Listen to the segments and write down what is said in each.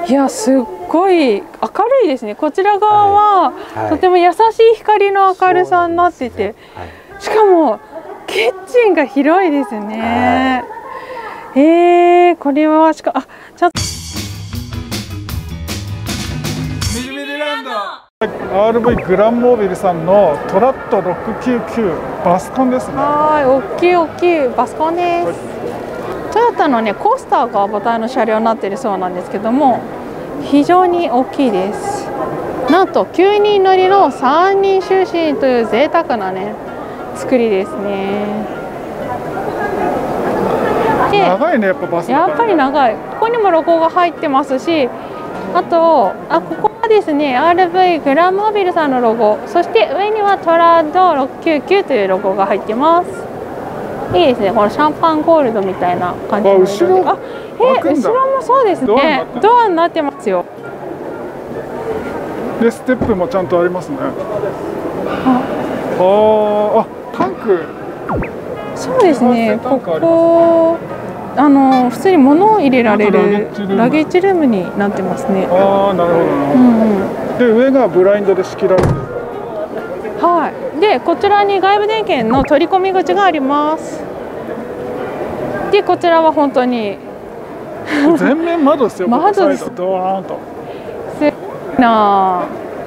いや、すっごい明るいですね。こちら側は、とても優しい光の明るさになってて、しかもキッチンが広いですね。これはちゃんとミルミルランド。RV グランモービルさんのトラット699バスコンですね。 大きいバスコンです。トヨタのねコースターが母体の車両になっているそうなんですけども、非常に大きいです。なんと9人乗りの3人就寝という贅沢なね作りですね。 長いね、やっぱバス、ね、 やっぱり長い。ここにもロゴが入ってますし、あとここはですね RV グランモービルさんのロゴ、そして上にはトラッド699というロゴが入ってます。いいですね、このシャンパンゴールドみたいな感じの後ろもそうですね、ドアになってますよ。 でステップもちゃんとありますね。タンク。そうですね、 ここ普通に物を入れられるラゲッジルームになってますね。 なるほど。で上がブラインドで仕切られてる。 はい。でこちらに外部電源の取り込み口があります。でこちらは本当に全面窓ですよ。 窓です。 ドーンと。 すごいな。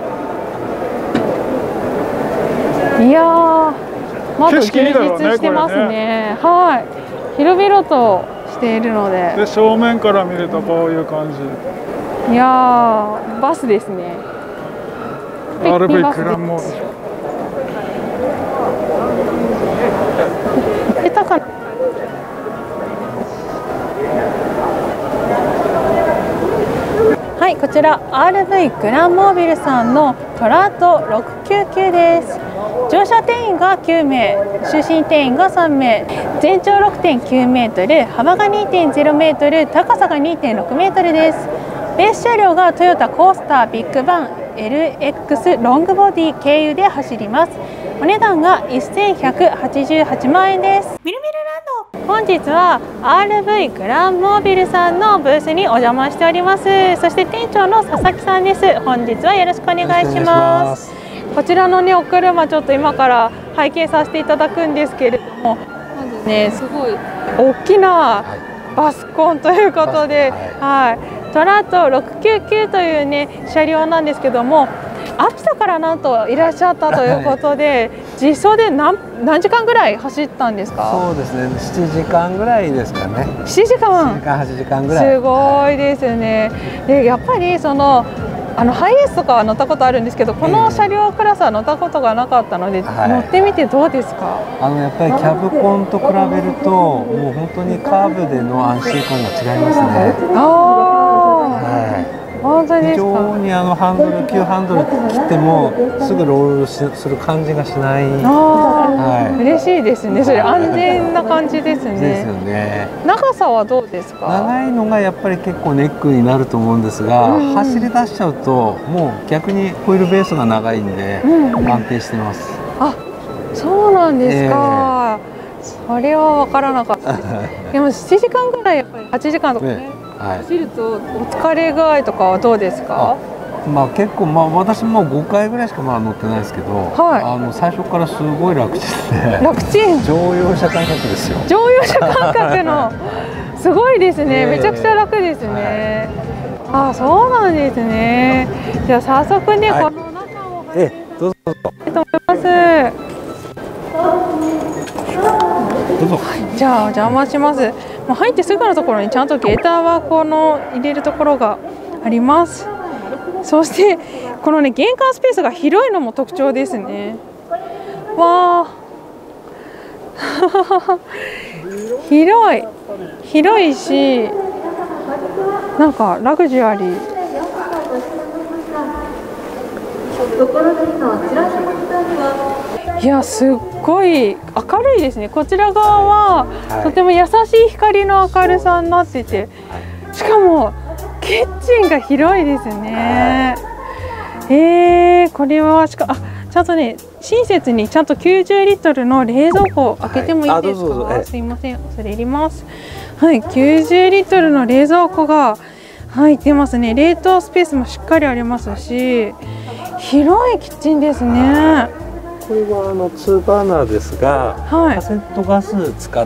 いやー、窓充実してますね。はい。広々としているので。 で正面から見るとこういう感じ。 いやー、バスですね。 RV グランモービル。 はい、こちら RV グランモービルさんのトラッド699です。乗車定員が9名、就寝定員が3名、全長 6.9 メートル、幅が 2.0 メートル、高さが 2.6 メートルです。ベース車両がトヨタコースタービッグバン LX ロングボディ経由で走ります。お値段が1188万円です。ミルミルランド、本日は RV グランモービルさんのブースにお邪魔しております。そして店長の佐々木さんです。本日はよろしくお願いします。こちらのねお車ちょっと今から拝見させていただくんですけれども、まずねすごい大きなバスコンということで、トラッド699というね車両なんですけども、秋田からなんといらっしゃったということで、実装で何時間ぐらい走ったんですか？ そうですね、7時間ぐらいですかね。 7時間、 8時間ぐらい。 すごいですね。でやっぱりそのハイエースとかは乗ったことあるんですけど、この車両クラスは乗ったことがなかったので、乗ってみてどうですか？ やっぱりキャブコンと比べるともう本当にカーブでの安心感が違いますね。 本当ですか？ 非常に急ハンドル切ってもすぐロールする感じがしない。 嬉しいですね。それ安全な感じですね。 ですよね。 長さはどうですか？ 長いのがやっぱり結構ネックになると思うんですが、走り出しちゃうともう逆にホイールベースが長いんで安定してます。 そうなんですか。それは分からなかったです。でも7時間ぐらいやっぱり8時間とかね。走るとお疲れ具合とかはどうですか？ 結構私も5回ぐらいしかまだ乗ってないですけど、最初からすごい楽ちんで。 楽ちん。 乗用車感覚ですよ。 乗用車感覚のすごいですね。めちゃくちゃ楽ですね。そうなんですね。じゃあ早速ね、この中をどうぞどうぞ。 と思います。 どうぞ。 じゃあお邪魔します。入ってすぐのところにちゃんとゲーターは入れるところがあります。そしてこのね玄関スペースが広いのも特徴ですね。わあ広いし、なんかラグジュアリー。いや、すっごい明るいですね。こちら側はとても優しい光の明るさになってて、しかもキッチンが広いですね。これはちゃんとね親切にちゃんと90リットルの冷蔵庫を開けてもいいですか？すいません、それいります。90リットルの冷蔵庫が入ってますね。冷凍スペースもしっかりありますし、広いキッチンですね。 これは2バーナーですが、 はい、 カセットガス使って、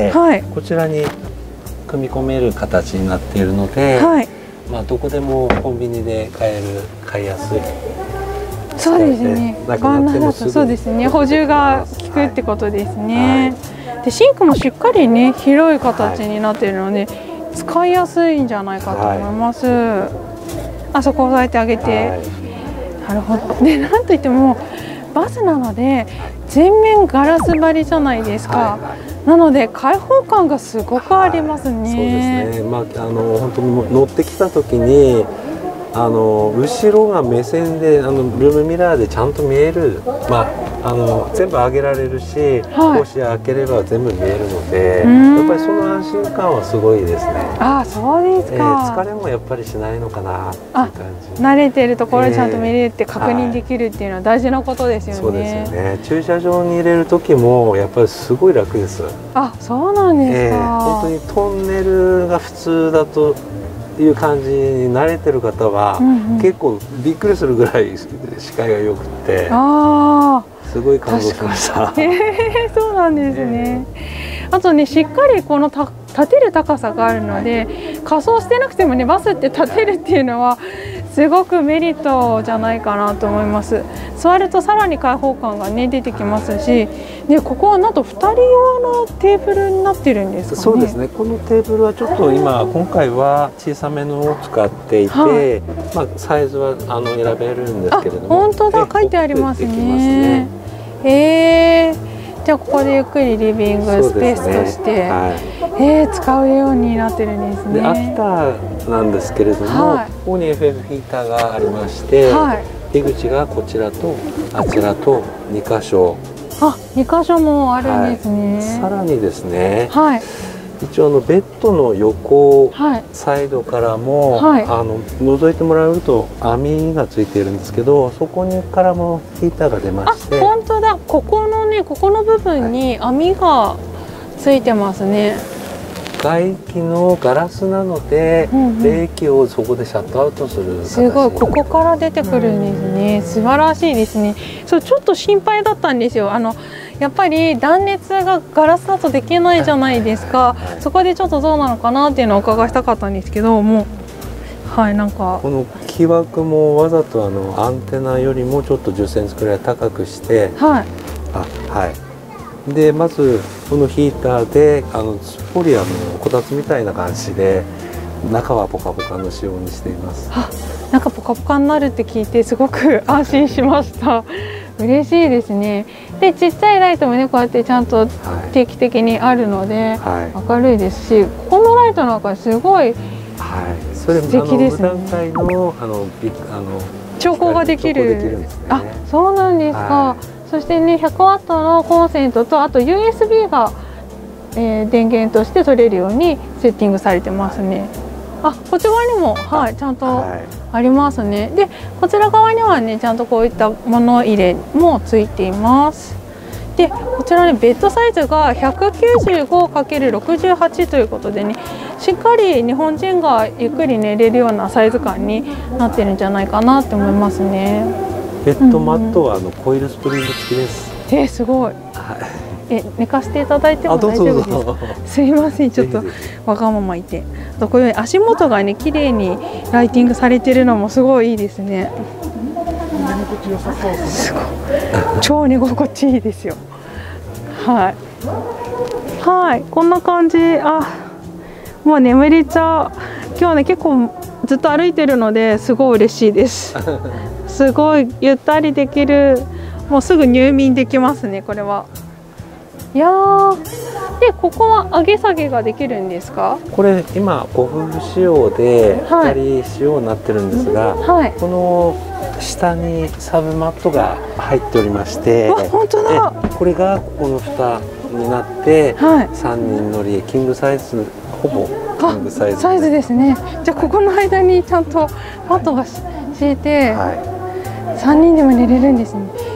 はい、 こちらに組み込める形になっているので、 はい、 まあどこでもコンビニで買いやすい。 そうですね。バーナーだとそうですね。補充が効くってことですね。はい、でシンクもしっかりね広い形になっているので、はい、使いやすいんじゃないかと思います。はい、あそこを押さえてあげて、はい、なるほど。でなんといってもバスなので全面ガラス張りじゃないですか。はい、なので開放感がすごくありますね。はい、 そうですね。まあ本当に乗ってきた時に。後ろが目線でルームミラーでちゃんと見える、まあ、全部上げられるし、はい、もし開ければ全部見えるのでやっぱりその安心感はすごいですね。 あ、そうですか。 疲れもやっぱりしないのかなっていう感じ。 慣れてるところにちゃんと見れるって確認できるっていうのは大事なことですよね。 そうですよね。駐車場に入れる時もやっぱりすごい楽です。 あ、そうなんですか。 本当にトンネルが普通だという感じに慣れてる方は、結構びっくりするぐらい視界が良くて、すごい感動しました。 そうなんですね。あとね、しっかりこの立てる高さがあるので、仮装してなくてもねバスって立てるっていうのはすごくメリットじゃないかなと思います。座るとさらに開放感がね出てきますし、でここはなんと2人用のテーブルになってるんですかね。 そうですね。このテーブルはちょっと今回は小さめのを使っていて、はい、まあサイズは選べるんですけれども、 本当だ、書いてありますね。じゃあここでゆっくりリビングスペースとして、使うようになってるんですね。 でアフターなんですけれども、はい、ここに FF ヒーターがありまして、はい、出口がこちらとあちらと2箇所。 あ、2箇所もあるんですね。 さらにですね、 はい、 一応ベッドの横、サイドからも、覗いてもらうと網がついているんですけど、そこにからもヒーターが出まして、 本当だ、ここの部分に網がついてますね。 外気のガラスなので、冷気をそこでシャットアウトする。 すごい、ここから出てくるんですね。素晴らしいですね。そう、ちょっと心配だったんですよ。やっぱり断熱がガラスだとできないじゃないですか。そこでちょっとどうなのかなっていうのをお伺いしたかったんですけども、はい、なんかこの木枠もわざとアンテナよりもちょっと10センチくらい高くして、でまずこのヒーターですっぽりこたつみたいな感じで中はポカポカの仕様にしています。 なんかポカポカになるって聞いてすごく安心しました。嬉しいですね。でちっちゃいライトもねこうやってちゃんと定期的にあるので、明るいですし、ここのライトなんかすごい素敵ですね。 無段階の調光ができる。あ、そうなんですか。そしてね、100ワットのコンセントとあと USB が、電源として取れるようにセッティングされてますね。あ、こっち側にもちゃんとありますね。で、こちら側にはねちゃんとこういった物入れもついています。で、こちらねベッドサイズが 195×68 ということでね、しっかり日本人がゆっくり寝れるようなサイズ感になってるんじゃないかなって思いますね。 ベッドマットはコイルスプリング付きです。 すごい。寝かせていただいても大丈夫ですか。すいません、ちょっとわがままいて。あとこういう足元がね綺麗にライティングされてるのもすごいいいですね。 寝心地良さそうですね。 超寝心地いいですよ。はい、こんな感じ。もう眠れちゃう。今日ね結構ずっと歩いてるのですごい嬉しいです。すごいゆったりできる。もうすぐ入眠できますね、これは。いやー、でここは上げ下げができるんですか。 これ今ご夫婦仕様で2人仕様になってるんですが、この下にサブマットが入っておりまして、 本当だ。 これがここの蓋になって、3人乗りキングサイズ、ほぼキングサイズですね。じゃあここの間にちゃんとマットが敷いて、3人でも寝れるんですね。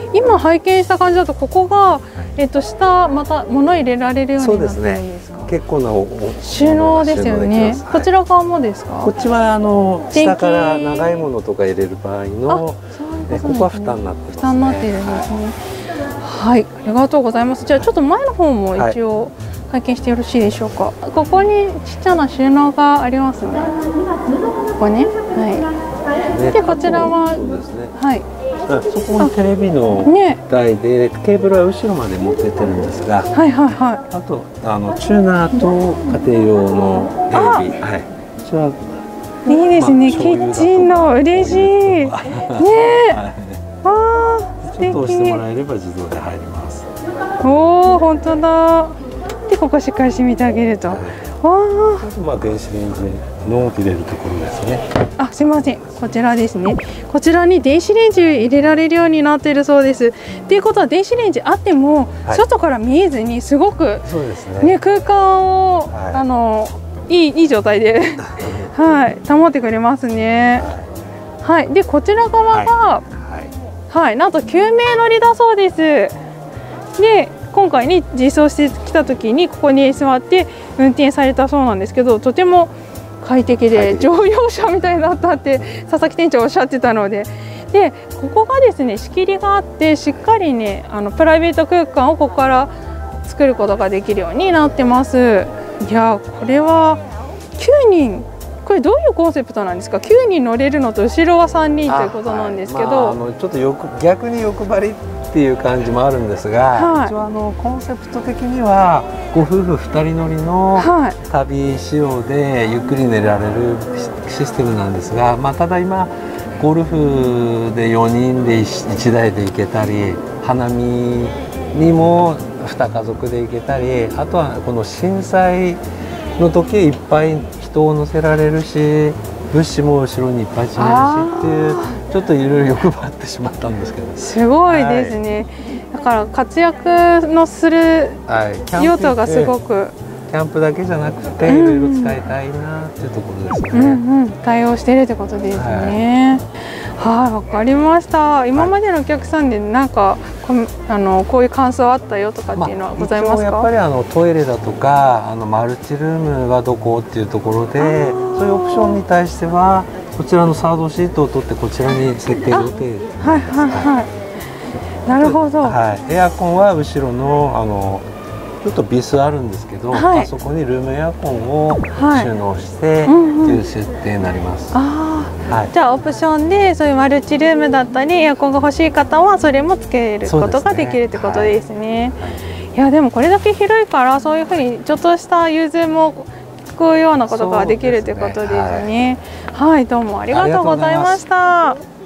今拝見した感じだとここが、下また物入れられるようになってるんですか。 結構な収納ですよね。こちら側もですか。 こっちは下から長いものとか入れる場合の、ここは蓋になってますね。 蓋になってるんですね。はい、ありがとうございます。じゃあちょっと前の方も一応拝見してよろしいでしょうか。ここにちっちゃな収納がありますね。ここね。はい。でこちらは、はい。 そこにテレビの台で、ケーブルは後ろまで持ってってるんですが、 はいはいはい。 あとチューナーと家庭用のテレビ、はい。こちらいいですね。キッチンの嬉しい。ねえ。ああ、 ちょっと押してもらえれば自動で入ります。 おお、本当だ。でここしっかり閉めてあげると。わあ。電子レンジの入れるところですね。 あ、すみません。こちらですね。こちらに電子レンジ入れられるようになっているそうです。っていうことは電子レンジあっても、外から見えずにすごくね、空間をいい状態ではい、保ってくれますね。はい。でこちら側がはい、なんと救命乗りだそうです。で今回に実装してきた時にここに座って運転されたそうなんですけど、とても快適で乗用車みたいだったって佐々木店長おっしゃってたので、でここがですね仕切りがあってしっかりねプライベート空間をここから作ることができるようになってます。いやこれは9人、これどういうコンセプトなんですか。9人乗れるのと後ろは3人ということなんですけど、 ちょっと逆に欲張りっていう感じもあるんですが、一応コンセプト的にはご夫婦2人乗りの旅仕様でゆっくり寝られるシステムなんですが、ただ今ゴルフで4人で1台で行けたり、花見にも2家族で行けたり、あとはこの震災の時いっぱい人を乗せられるし、物資も後ろにいっぱい積めるしっていう、ちょっといろいろ欲張ってしまったんですけど、 すごいですね。だから活躍のする用途がすごく、 キャンプだけじゃなくていろいろ使いたいなっていうところですね。 対応しているってことですね。はい、わかりました。今までのお客さんでなんかこういう感想あったよとかっていうのはございますか。 やっぱりトイレだとかマルチルームはどこっていうところで、そういうオプションに対してはこちらのサードシートを取ってこちらに設計予定。 はいはいはい。なるほど。 エアコンは後ろのちょっとビスあるんですけど、あそこにルームエアコンを収納してっていう設定になります。 じゃあオプションでそういうマルチルームだったりエアコンが欲しい方はそれもつけることができるってことですね。いやでもこれだけ広いからそういうふうにちょっとした融通も聞くようなことができるってことですね。はい、どうもありがとうございました。